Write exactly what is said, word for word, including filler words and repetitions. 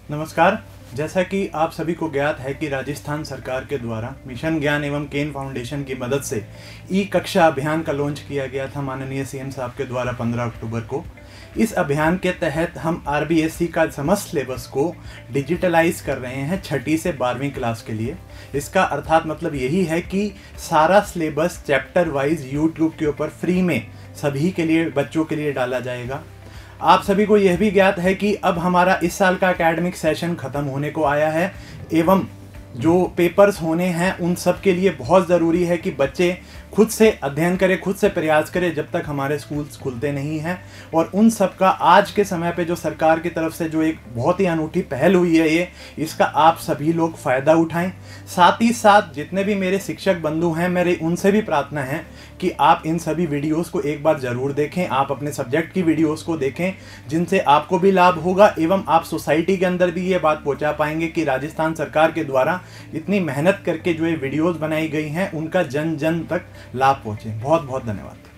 नमस्कार। जैसा कि आप सभी को ज्ञात है कि राजस्थान सरकार के द्वारा मिशन ज्ञान एवं केन फाउंडेशन की मदद से ई कक्षा अभियान का लॉन्च किया गया था माननीय सीएम साहब के द्वारा पंद्रह अक्टूबर को। इस अभियान के तहत हम आरबीएसई का समस्त सिलेबस को डिजिटलाइज कर रहे हैं छठी से बारहवीं क्लास के लिए। इसका अर्थात मतलब यही है कि सारा सिलेबस चैप्टर वाइज यूट्यूब के ऊपर फ्री में सभी के लिए बच्चों के लिए डाला जाएगा। आप सभी को यह भी ज्ञात है कि अब हमारा इस साल का एकेडमिक सेशन खत्म होने को आया है एवं जो पेपर्स होने हैं उन सब के लिए बहुत ज़रूरी है कि बच्चे खुद से अध्ययन करें, खुद से प्रयास करें जब तक हमारे स्कूल्स खुलते नहीं हैं। और उन सब का आज के समय पे जो सरकार की तरफ से जो एक बहुत ही अनूठी पहल हुई है, ये इसका आप सभी लोग फ़ायदा उठाएं। साथ ही साथ जितने भी मेरे शिक्षक बंधु हैं, मेरे उनसे भी प्रार्थना है कि आप इन सभी वीडियोस को एक बार ज़रूर देखें। आप अपने सब्जेक्ट की वीडियोस को देखें जिनसे आपको भी लाभ होगा एवं आप सोसाइटी के अंदर भी ये बात पहुंचा पाएंगे कि राजस्थान सरकार के द्वारा इतनी मेहनत करके जो ये वीडियोस बनाई गई हैं उनका जन जन तक लाभ पहुंचे। बहुत बहुत धन्यवाद।